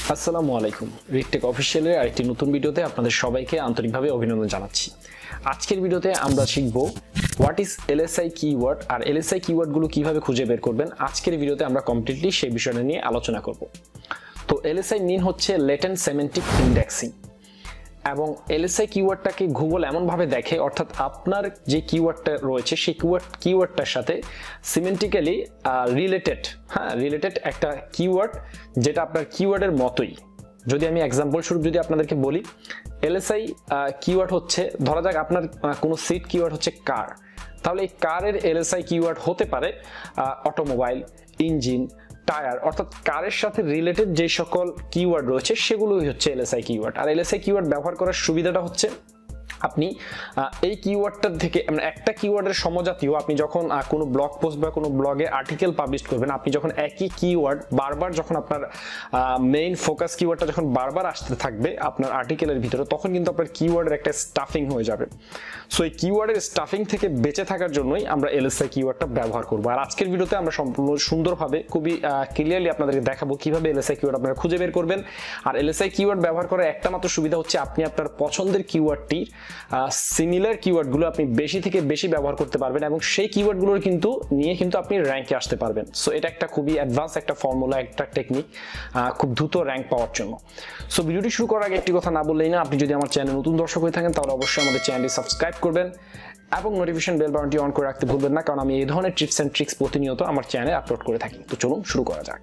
আসসালামু আলাইকুম। রিকটেক অফিসিয়ালের আরেকটি নতুন ভিডিওতে আপনাদের সবাইকে আন্তরিকভাবে অভিনন্দন জানাচ্ছি। আজকের ভিডিওতে আমরা শিখব হোয়াট ইজ এলএসআই কিওয়ার্ড আর এলএসআই কিওয়ার্ডগুলো কিভাবে খুঁজে বের করবেন। আজকের ভিডিওতে আমরা কমপ্লিটলি সেই বিষয়টা নিয়ে আলোচনা করব। তো এলএসআই মিন হচ্ছে লেটেন্ট সেমেন্টিক ইন্ডেক্সিং, এবং এলএসআই কিওয়ার্ডটাকে গুগল এমনভাবে দেখে, অর্থাৎ আপনার যে কিওয়ার্ডটা রয়েছে সেই কিওয়ার্ডটার সাথে সিমেন্টিক্যালি রিলেটেড একটা কিওয়ার্ড যেটা আপনার কিওয়ার্ডের মতোই। যদি আমি এক্সাম্পল স্বরূপ যদি আপনাদেরকে বলি, এলএসআই কিওয়ার্ড হচ্ছে, ধরা যাক আপনার কোনো সিট কিওয়ার্ড হচ্ছে কার, তাহলে এই কারের এলএসআই কিওয়ার্ড হতে পারে অটোমোবাইল, ইঞ্জিন, টায়ার, অর্থাৎ কারের সাথে রিলেটেড যে সকল কিওয়ার্ড রয়েছে সেগুলোই হচ্ছে এলএসআই কিওয়ার্ড। আর এলএসআই কিওয়ার্ড ব্যবহার করার সুবিধাটা হচ্ছে আপনি এই কিওয়ার্ডটার থেকে একটা কিওয়ার্ডের সমজাতীয় আপনি যখন কোনো ব্লগ পোস্ট বা কোনো ব্লগে আর্টিকেল পাবলিশ করবেন, আপনি যখন একই কিওয়ার্ড বারবার যখন আপনার মেইন ফোকাস কিওয়ার্ডটা যখন বারবার আসতে থাকবে আপনার আর্টিকেলের ভিতরে, তখন কিন্তু আপনার কিওয়ার্ডের একটা স্টাফিং হয়ে যাবে। সো এই কিওয়ার্ডের স্টাফিং থেকে বেঁচে থাকার জন্যই আমরা এলএসআই কিওয়ার্ডটা ব্যবহার করব। আর আজকের ভিডিওতে আমরা সম্পূর্ণ সুন্দরভাবে খুবই ক্লিয়ারলি আপনাদেরকে দেখাবো কিভাবে এলএসআই কিওয়ার্ড আপনারা খুঁজে বের করবেন। আর এলএসআই কিওয়ার্ড ব্যবহার করার একটা মাত্র সুবিধা হচ্ছে আপনি আপনার পছন্দের কিওয়ার্ডটির সিমিলার কিওয়ার্ডগুলো আপনি বেশি থেকে বেশি ব্যবহার করতে পারবেন, এবং সেই কিওয়ার্ডগুলোর নিয়ে আপনি র্যাঙ্কে আসতে পারবেন। সো এটা একটা খুবই অ্যাডভান্স একটা ফর্মুলা, একটা টেকনিক খুব দ্রুত র্যাঙ্ক পাওয়ার জন্য। সো ভিডিওটি শুরু করার আগে একটি কথা না বললেই না, আপনি যদি আমার চ্যানেলে নতুন দর্শক হয়ে থাকেন তাহলে অবশ্যই আমাদের চ্যানেলটি সাবস্ক্রাইব করবেন এবং নোটিফিকেশন বেল বাটনটি অন করে রাখতে ভুলবেন না, কারণ আমি এই ধরনের টিপস অ্যান্ড ট্রিক্স প্রতিনিয়ত আমার চ্যানেলে আপলোড করে থাকি। তো চলুন শুরু করা যাক।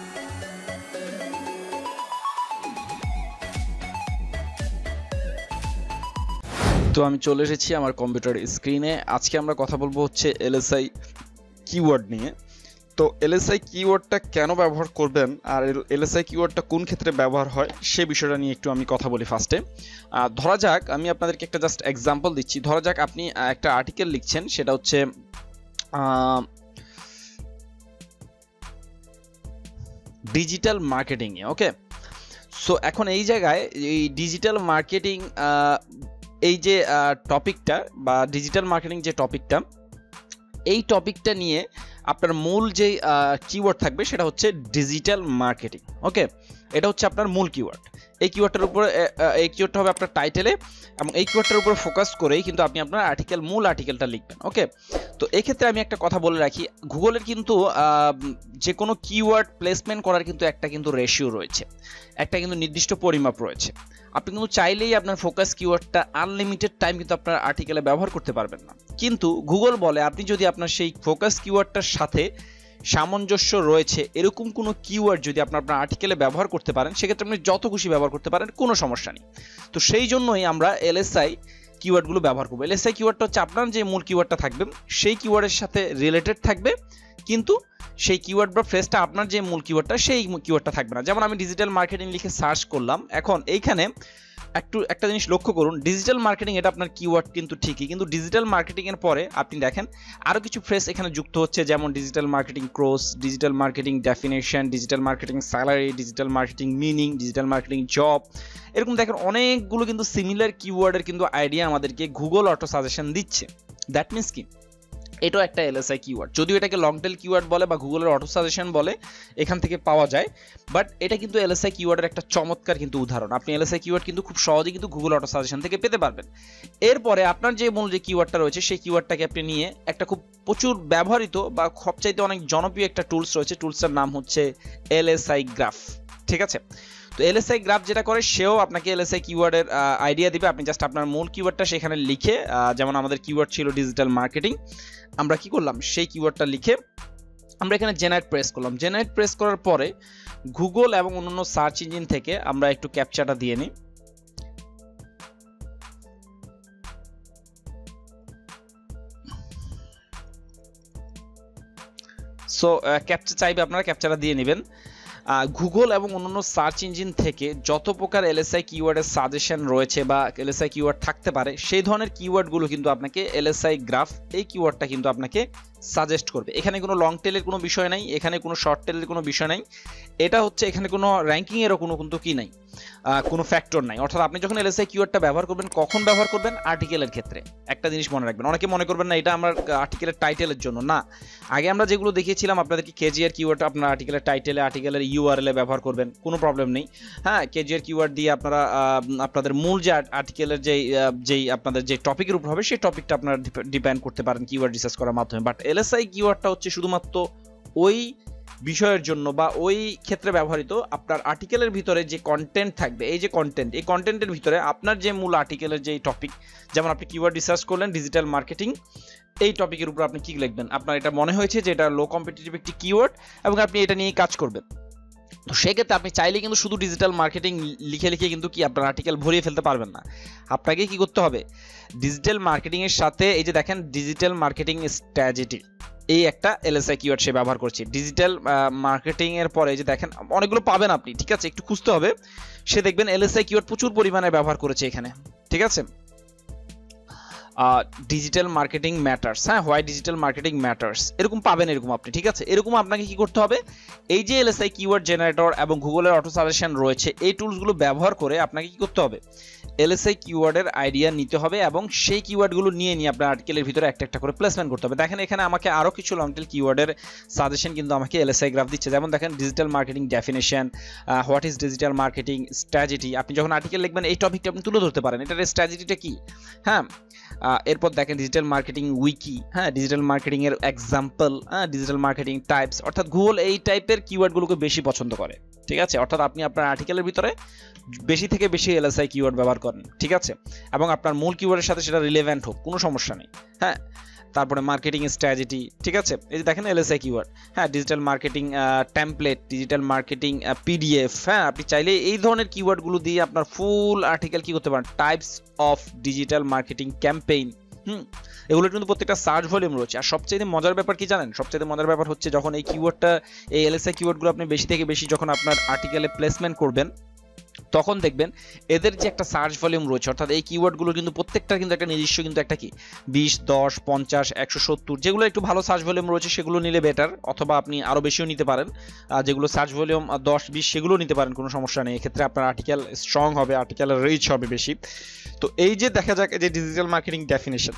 তো আমি চলে এসেছি আমার কম্পিউটার স্ক্রিনে। আজকে আমরা কথা বলবো হচ্ছে এলএসআই কিওয়ার্ড নিয়ে। তো এলএসআই কিওয়ার্ডটা কেন ব্যবহার করবেন আর এলএসআই কিওয়ার্ডটা কোন ক্ষেত্রে ব্যবহার হয় সে বিষয়টা নিয়ে একটু আমি কথা বলি ফার্স্টে। ধরা যাক আমি আপনাদেরকে একটা জাস্ট এক্সাম্পল দিচ্ছি। ধরা যাক আপনি একটা আর্টিকেল লিখছেন, সেটা হচ্ছে ডিজিটাল মার্কেটিং এ। ওকে, সো এখন এই জায়গায় এই ডিজিটাল মার্কেটিং এই যে টপিকটা বা ডিজিটাল মার্কেটিং যে টপিকটা, এই টপিকটা নিয়ে আপনার মূল যে কিওয়ার্ড থাকবে সেটা হচ্ছে ডিজিটাল মার্কেটিং। ওকে, এটা হচ্ছে আপনার মূল কিওয়ার্ড। এই কিওয়ার্ডটার উপরে এই কিওয়ার্ডটা হবে আপনার টাইটেলে, এবং এই কিওয়ার্ডটার উপর ফোকাস করেই কিন্তু আপনি আপনার মূল আর্টিকেলটা লিখবেন। ওকে, তো এক্ষেত্রে আমি একটা কথা বলে রাখি, গুগলের কিন্তু যে কোনো কিওয়ার্ড প্লেসমেন্ট করার কিন্তু একটা রেশিও রয়েছে, একটা কিন্তু নির্দিষ্ট পরিমাপ রয়েছে। আপনি কিন্তু চাইলেই আপনার ফোকাস কিওয়ার্ডটা আনলিমিটেড টাইম কিন্তু আপনার আর্টিকেলে ব্যবহার করতে পারবেন না। কিন্তু গুগল বলে আপনি যদি আপনার সেই ফোকাস কিওয়ার্ডটার সাথে সামঞ্জস্য রয়েছে এরকম কোনো কিওয়ার্ড যদি আপনার আর্টিকেলে ব্যবহার করতে পারেন, সেক্ষেত্রে আপনি যত খুশি ব্যবহার করতে পারেন, কোনো সমস্যা নেই। তো সেই জন্যই আমরা এলএসআই কিওয়ার্ডগুলো ব্যবহার করবো। এলএসআই কিওয়ার্ডটা হচ্ছে আপনার যে মূল কিওয়ার্ডটা থাকবে সেই কিওয়ার্ডের সাথে রিলেটেড থাকবে, কিন্তু সেই কিওয়ার্ড বা ফ্রেজটা আপনার যে মূল কিওয়ার্ডটা সেই কিওয়ার্ডটা থাকবে না। যেমন আমি ডিজিটাল মার্কেটিং লিখে সার্চ করলাম, এখন এইখানে একটা জিনিস লক্ষ্য করুন, ডিজিটাল মার্কেটিং এটা আপনার কিওয়ার্ড কিন্তু ঠিকই, কিন্তু ডিজিটাল মার্কেটিং এর পরে আপনি দেখেন আরো কিছু ফ্রেজ এখানে যুক্ত হচ্ছে, যেমন digital marketing course, digital marketing definition, digital marketing salary, digital marketing meaning, digital marketing job, এরকম দেখেন অনেকগুলো কিন্তু সিমিলার কিওয়ার্ডের কিন্তু আইডিয়া আমাদেরকে গুগল অটো সাজেশন দিচ্ছে। দ্যাট মিনস কি, এটাও একটা এলএসআই কিওয়ার্ড, যদিও এটাকে লং টেল কিওয়ার্ড বলে বা গুগলের অটো সাজেশন বলে, এখান থেকে পাওয়া যায়, বাট এটা কিন্তু এলএসআই কিওয়ার্ডের একটা চমৎকার কিন্তু উদাহরণ। আপনি এলএসআই কিওয়ার্ড কিন্তু খুব সহজেই কিন্তু গুগল অটো সাজেশন থেকে পেতে পারবেন। এরপরে আপনার যে মূল যে কিওয়ার্ডটা রয়েছে সেই কিওয়ার্ডটাকে আপনি নিয়ে একটা খুব প্রচুর ব্যবহৃত বা সবচাইতে অনেক জনপ্রিয় একটা টুলস রয়েছে, টুলসটার নাম হচ্ছে এলএসআই গ্রাফ। ঠিক আছে, তো এলএসআই গ্রাফ যেটা করে সেও আপনাকে এলএসআই কিওয়ার্ডের আইডিয়া দিবে। আপনি জাস্ট আপনার মূল কিওয়ার্ডটা সেখানে লিখে, যেমন আমাদের কিওয়ার্ড ছিল ডিজিটাল মার্কেটিং, আমরা কি করলাম সেই কিওয়ার্ডটা লিখে আমরা এখানে জেনারেট প্রেস করলাম। জেনারেট প্রেস করার পরে গুগল এবং অন্যান্য সার্চ ইঞ্জিন থেকে আমরা একটু ক্যাপচাটা দিয়ে নিই। সো ক্যাপচা চাইবে, আপনারা ক্যাপচাটা দিয়ে নেবেন। গুগল এবং অন্যান্য সার্চ ইঞ্জিন থেকে যত প্রকার এলএসআই কিওয়ার্ডের সাজেশন রয়েছে বা এলএসআই কিওয়ার্ড থাকতে পারে, সেই ধরনের কিওয়ার্ডগুলো কিন্তু আপনাকে এলএসআই গ্রাফ এই কিওয়ার্ডটা কিন্তু আপনাকে সাজেস্ট করবে। এখানে কোনো লং টেলের কোনো বিষয় নাই, এখানে কোনো শর্ট টেলের কোনো বিষয় নাই, এটা হচ্ছে এখানে কোনো র্যাঙ্কিং এরও কোনো কিন্তু কি নাই। কোনো ফ্যাক্টর নাই। অর্থাৎ আপনি যখন এলএসআই কিওয়ার্ডটা ব্যবহার করবেন, কখন ব্যবহার করবেন? আর্টিকেলের ক্ষেত্রে। একটা জিনিস মনে রাখবেন, অনেকে মনে করবেন না এটা আমার আর্টিকেলের টাইটেলের জন্য, না। আগে আমরা যেগুলো দেখিয়েছিলাম আপনাদেরকে, কেজিআর কিওয়ার্ড আপনার আর্টিকেলের টাইটেলে, আর্টিকেলের ইউআরএলে ব্যবহার করবেন, কোনো প্রবলেম নেই। হ্যাঁ, কেজিআর কিওয়ার্ড দিয়ে আপনারা আপনাদের মূল যে আর্টিকেলের যেই আপনাদের যে টপিকের উপর হবে সেই টপিকটা আপনারা ডিপেন্ড করতে পারেন কিওয়ার্ড রিসার্চ করার মাধ্যমে। বাট এলএসআই কিওয়ার্ডটা হচ্ছে শুধুমাত্র ওই বিষয়ের জন্য বা ওই ক্ষেত্রে ব্যবহৃত। আপনার আর্টিকেলের ভিতরে যে কন্টেন্ট থাকবে, এই যে কন্টেন্ট, এই কন্টেন্টের ভিতরে আপনার যে মূল আর্টিকেলের যে টপিক, যেমন আপনি কিওয়ার্ড রিসার্চ করলেন ডিজিটাল মার্কেটিং, এই টপিকের উপর আপনি কি লিখবেন? আপনার এটা মনে হয়েছে যে এটা লো কম্পিটিটিভ একটি কিওয়ার্ড এবং আপনি এটা নিয়ে কাজ করবেন। তো সেক্ষেত্রে আপনি চাইলে কিন্তু শুধু ডিজিটাল মার্কেটিং লিখে লিখে কিন্তু কি আপনার আর্টিকেল ভরিয়ে ফেলতে পারবেন না। আপনাকে কি করতে হবে? ডিজিটাল মার্কেটিং এর সাথে এই যে দেখেন ডিজিটাল মার্কেটিং স্ট্র্যাটেজি, এই একটা এলএসআই কিওয়ার্ড সে ব্যবহার করছে। ডিজিটাল মার্কেটিং এর পরে যে দেখেন অনেকগুলো পাবেন আপনি, ঠিক আছে, একটু খুঁজতে হবে। সে দেখবেন এলএসআই কিওয়ার্ড প্রচুর পরিমাণে ব্যবহার করেছে এখানে, ঠিক আছে। ডিজিটাল মার্কেটিং ম্যাটার্স, হ্যাঁ, হোয়াই ডিজিটাল মার্কেটিং ম্যাটার্স, এরকম পাবেন এরকম আপনি, ঠিক আছে। এরকম আপনাকে কি করতে হবে? এই যে এলএসআই কিওয়ার্ড জেনারেটর এবং গুগলের অটো সাজেশন রয়েছে, এই টুলসগুলো ব্যবহার করে আপনাকে কি করতে হবে? এলএসআই কিওয়ার্ডের আইডিয়া নিতে হবে এবং সেই কিওয়ার্ডগুলো নিয়ে আপনার আর্টিকেলের ভিতরে একটা একটা করে প্লেসমেন্ট করতে হবে। দেখেন এখানে আমাকে আরও কিছু লং টেল কিওয়ার্ডের সাজেশন কিন্তু আমাকে এলএসআই গ্রাফ দিচ্ছে। যেমন দেখেন digital marketing definition, what is digital marketing strategy. আপনি যখন আর্টিকেল লিখবেন এই টপিকটা আপনি তুলে ধরতে পারেন, এটার স্ট্র্যাটেজিটা কি, হ্যাঁ। এরপর দেখেন ডিজিটাল মার্কেটিং উইকি, হ্যাঁ, ডিজিটাল মার্কেটিং এর এক্সাম্পল, হ্যাঁ, ডিজিটাল মার্কেটিং টাইপস। অর্থাৎ গুগল এই টাইপের কিওয়ার্ডগুলোকে বেশি পছন্দ করে, ঠিক আছে। অর্থাৎ আপনি আপনার আর্টিকেলের ভিতরে বেশি থেকে বেশি এলএসআই কিওয়ার্ড ব্যবহার করেন, ঠিক আছে, এবং আপনার মূল কিওয়ার্ডের সাথে সেটা রিলেভেন্ট হোক, কোনো সমস্যা নেই, হ্যাঁ। তারপরে মার্কেটিং স্ট্র্যাটেজি, ঠিক আছে, এই যে দেখেন এলএসআই কিওয়ার্ড, হ্যাঁ, digital marketing template, digital marketing PDF, হ্যাঁ। আপনি চাইলে এই ধরনের কিওয়ার্ডগুলো দিয়ে আপনার ফুল আর্টিকেল কি করতে পারেন? Types of digital marketing campaign, এগুলো কিন্তু প্রত্যেকটা সার্চ ভলিউম রয়েছে। আর সবচেয়ে মজার ব্যাপার কি জানেন? সবচেয়ে মজার ব্যাপার হচ্ছে যখন এই কিওয়ার্ডটা, এই এলএসআই কিওয়ার্ডগুলো আপনি বেশি থেকে বেশি যখন আপনার আর্টিকেলে প্লেসমেন্ট করবেন, তখন দেখবেন এদের যে একটা সার্চ ভলিউম রয়েছে, অর্থাৎ এই কিওয়ার্ডগুলো কিন্তু প্রত্যেকটা কিন্তু একটা নিজস্ব কিন্তু একটা কি 20, 10, 50, 170, যেগুলো একটু ভালো সার্চ ভলিউম রয়েছে সেগুলো নিলে বেটার, অথবা আপনি আরও বেশিও নিতে পারেন। যেগুলো সার্চ ভলিউম 10, 20 সেগুলো নিতে পারেন, কোনো সমস্যা নেই। এক্ষেত্রে আপনার আর্টিকেল স্ট্রং হবে, আর্টিকেলের রিচ হবে বেশি। তো এই যে দেখা যাক যে ডিজিটাল মার্কেটিং ডেফিনেশন,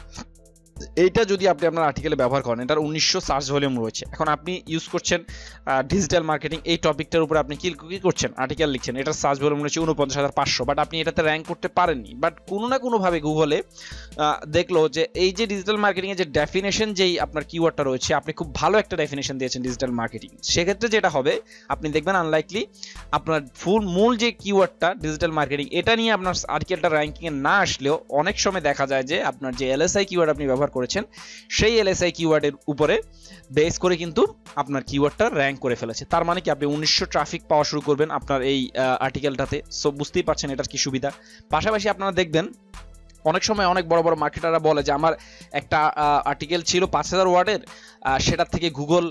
এইটা যদি আপনি আপনার আর্টিকেলে ব্যবহার করেন, এটার 1900 সার্চ ভলিউম রয়েছে। এখন আপনি ইউজ করছেন ডিজিটাল মার্কেটিং, এই টপিকটার উপর আপনি কি করছেন? আর্টিকেল লিখছেন, এটার সার্চ ভলিউম রয়েছে 49,500, বাট আপনি এটাতে র্যাঙ্ক করতে পারেননি। বাট কোনো না কোনোভাবে গুগলে দেখলো যে এই যে ডিজিটাল মার্কেটিং এর যে ডেফিনেশন, যেই আপনার কিওয়ার্ডটা রয়েছে, আপনি খুব ভালো একটা ডেফিনেশন দিয়েছেন ডিজিটাল মার্কেটিং, সেক্ষেত্রে যেটা হবে আপনি দেখবেন আনলাইকলি আপনার মূল যে কিওয়ার্ডটা ডিজিটাল মার্কেটিং, এটা নিয়ে আপনার আর্টিকেলটা র্যাঙ্কিংয়ে না আসলেও অনেক সময় দেখা যায় যে আপনার যে এলএসআই কিওয়ার্ড আপনি ব্যবহার করেছেন, সেই এলএসআই কিওয়ার্ডের উপরে বেস করে কিন্তু আপনার কিওয়ার্ডটা র্যাঙ্ক করে ফেলেছে। তার মানে কি আপনি 1900 ট্রাফিক পাওয়া শুরু করবেন আপনার এই আর্টিকেলটাতে। সো বুঝতেই পারছেন এটার কি সুবিধা। পাশাপাশি আপনারা দেখবেন অনেক সময় অনেক বড় বড় মার্কেটাররা বলে যে আমার একটা আর্টিকেল ছিল 5000 ওয়ার্ডের, সেটার থেকে গুগল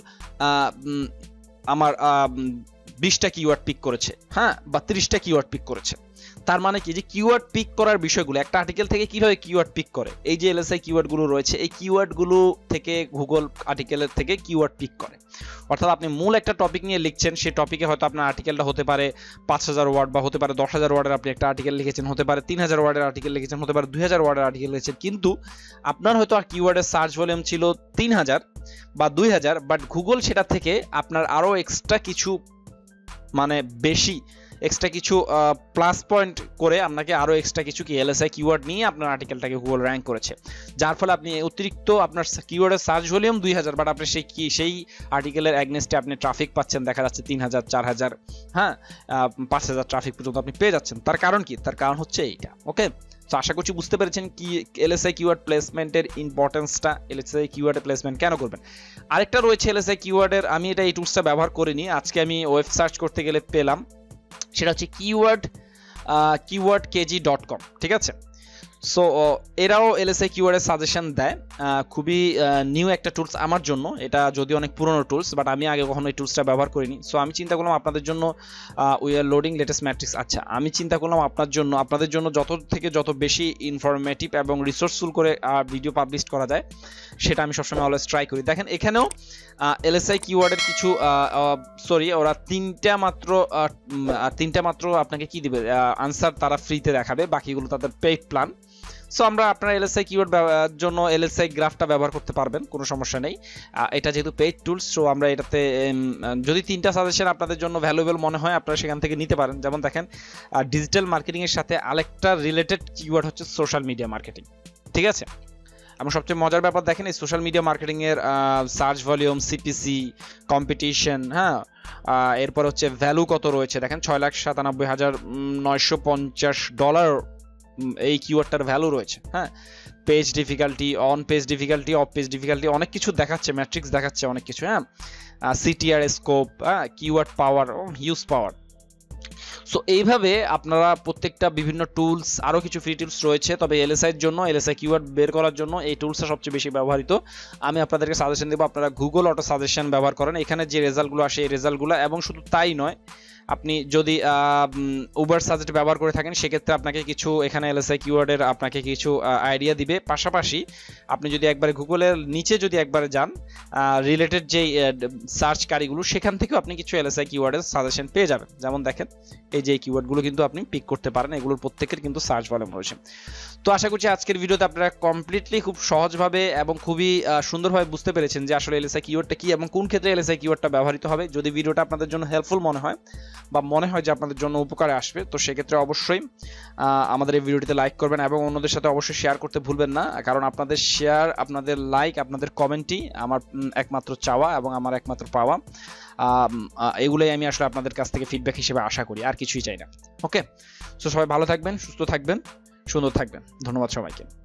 আমার 20টা কিওয়ার্ড পিক করেছে, হ্যাঁ, বা 30টা কিওয়ার্ড পিক করেছে। তার মানে কি যে কিওয়ার্ড পিক করার বিষয়গুলো একটা আর্টিকেল থেকে কিভাবে কিওয়ার্ড পিক করে, এই যে এলএসআই কিওয়ার্ডগুলো রয়েছে, এই কিওয়ার্ডগুলো থেকে গুগল আর্টিকেলের থেকে কিওয়ার্ড পিক করে। অর্থাৎ আপনি মূল একটা টপিক নিয়ে লিখছেন, সেই টপিকে হয়তো আপনার আর্টিকেলটা হতে পারে 5000 ওয়ার্ড, বা হতে পারে 10,000 ওয়ার্ডের আপনি একটা আর্টিকেল লিখেছেন, হতে পারে 3000 ওয়ার্ডের আর্টিকেল লিখেছেন, হতে পারে 2000 ওয়ার্ডের আর্টিকেল লিখেছেন, কিন্তু আপনার হয়তো কিওয়ার্ডের সার্চ ভলিউম ছিল 3000 বা 2000, বাট গুগল সেটা থেকে আপনার আরও এক্সট্রা কিছু, মানে বেশি এক্সট্রা কিছু প্লাস পয়েন্ট করে আপনাকে আরও এক্সট্রা কিছু কি এলএসআই কিওয়ার্ড নিয়ে আপনার আর্টিকেলটাকে গুগল র্যাঙ্ক করেছে, যার ফলে আপনি অতিরিক্ত আপনার কিওয়ার্ডের সার্চ ভলিউম 2000, বাট আপনি সেই আর্টিকেলের অ্যাগনেস্টে আপনি ট্রাফিক পাচ্ছেন দেখা যাচ্ছে 3000, 4000, হ্যাঁ, 5000 ট্রাফিক পর্যন্ত আপনি পেয়ে যাচ্ছেন। তার কারণ কি? তার কারণ হচ্ছে এইটা। ওকে, তো আশা করছি বুঝতে পেরেছেন কি এলএসআই কিওয়ার্ড প্লেসমেন্টের ইম্পর্টেন্সটা, এলএসআই কিওয়ার্ডের প্লেসমেন্ট কেন করবেন। আরেকটা রয়েছে এলএসআই কিওয়ার্ডের, আমি এটা এই টুলসটা ব্যবহার করিনি, আজকে আমি ওয়েব সার্চ করতে গেলে পেলাম, সেটা হচ্ছে keywordkg.com, ঠিক আছে। সো এরাও এলএসআই কিওয়ার্ডের সাজেশন দেয়, খুবই নিউ একটা টুলস আমার জন্য। এটা যদি অনেক পুরনো টুলস, বাট আমি আগে কখনো এই টুলসটা ব্যবহার করিনি। সো আমি চিন্তা করলাম আপনাদের জন্য we are loading latest metrics. আচ্ছা, আমি চিন্তা করলাম আপনাদের জন্য যত থেকে যত বেশি ইনফরমেটিভ এবং রিসোর্সফুল করে ভিডিও পাবলিশ করা যায় সেটা আমি সবসময় অলওয়েজ ট্রাই করি। দেখেন এখানেও এলএসআই কিওয়ার্ডের কিছু সরি, ওরা তিনটা মাত্র আপনাকে কি দিবে আনসার, তারা ফ্রিতে দেখাবে, বাকিগুলো তাদের পেইড প্ল্যান। সো আপনারা এলএসআই কিওয়ার্ড জন্য এলএসআই গ্রাফটা ব্যবহার করতে পারবেন, কোনো সমস্যা নেই। এটা যেহেতু পেইড টুলস, সো আমরা এটাতে যদি 3টা সাজেশন আপনাদের জন্য ভ্যালুয়েবল মনে হয় আপনারা সেখান থেকে নিতে পারেন। যেমন দেখেন ডিজিটাল মার্কেটিং এর সাথে আরেকটা রিলেটেড কিওয়ার্ড হচ্ছে সোশ্যাল মিডিয়া মার্কেটিং, ঠিক আছে। এবং সবচেয়ে মজার ব্যাপার দেখেন এই সোশ্যাল মিডিয়া মার্কেটিং এর সার্চ ভলিউম, সিপিসি, কম্পিটিশন, হ্যাঁ, এরপর হচ্ছে ভ্যালু কত রয়েছে দেখেন $6,97,950 এই কিওয়ার্ডটার ভ্যালু রয়েছে, হ্যাঁ। Page difficulty, on page difficulty, off page difficulty, অনেক কিছু দেখাচ্ছে, ম্যাট্রিক্স দেখাচ্ছে অনেক কিছু, হ্যাঁ। সিটিআর স্কোপ, হ্যাঁ, keyword power, huge power. So এইভাবে আপনারা প্রত্যেকটা বিভিন্ন টুলস, আরও কিছু ফ্রি টুলস রয়েছে, তবে এলএসআই এর জন্য, এলএসআই কিওয়ার্ড বের করার জন্য এই টুলসটা সবচেয়ে বেশি ব্যবহৃত। আমি আপনাদেরকে সাজেশন দেবো আপনারা গুগল অটো সাজেশন ব্যবহার করেন, এখানে যে রেজাল্টগুলো আসে এই রেজাল্টগুলো, এবং শুধু তাই নয়, আপনি যদি উবার সাজেস্ট ব্যবহার করে থাকেন সেক্ষেত্রে আপনাকে কিছু এখানে এলএসআই কিওয়ার্ডের আপনাকে কিছু আইডিয়া দিবে। পাশাপাশি আপনি যদি একবারে গুগলের নিচে যদি একবারে যান রিলেটেড যেই সার্চকারীগুলো, সেখান থেকেও আপনি কিছু এলএসআই কিওয়ার্ডের সাজেশন পেয়ে যাবেন। যেমন দেখেন এই যে কিওয়ার্ডগুলো কিন্তু আপনি পিক করতে পারেন, এগুলোর প্রত্যেকের কিন্তু সার্চ ভলিউম রয়েছে। তো আশা করছি আজকের ভিডিওতে আপনারা কমপ্লিটলি খুব সহজভাবে এবং খুবই সুন্দরভাবে বুঝতে পেরেছেন যে আসলে এলএসআই কিওয়ার্ডটা কি এবং কোন ক্ষেত্রে এলএসআই কিওয়ার্ডটা ব্যবহৃত হবে। যদি ভিডিওটা আপনাদের জন্য হেল্পফুল মনে হয় বা মনে হয় যে আপনাদের জন্য উপকারে আসবে, তো সেক্ষেত্রে অবশ্যই আমাদের এই ভিডিওটিতে লাইক করবেন এবং অন্যদের সাথে অবশ্যই শেয়ার করতে ভুলবেন না, কারণ আপনাদের শেয়ার, আপনাদের লাইক, আপনাদের কমেন্টই আমার একমাত্র চাওয়া এবং আমার একমাত্র পাওয়া। এগুলোই আমি আসলে আপনাদের কাছ থেকে ফিডব্যাক হিসেবে আশা করি, আর কিছুই চাই না। ওকে, সো সবাই ভালো থাকবেন, সুস্থ থাকবেন, সুন্দর থাকবেন। ধন্যবাদ সবাইকে।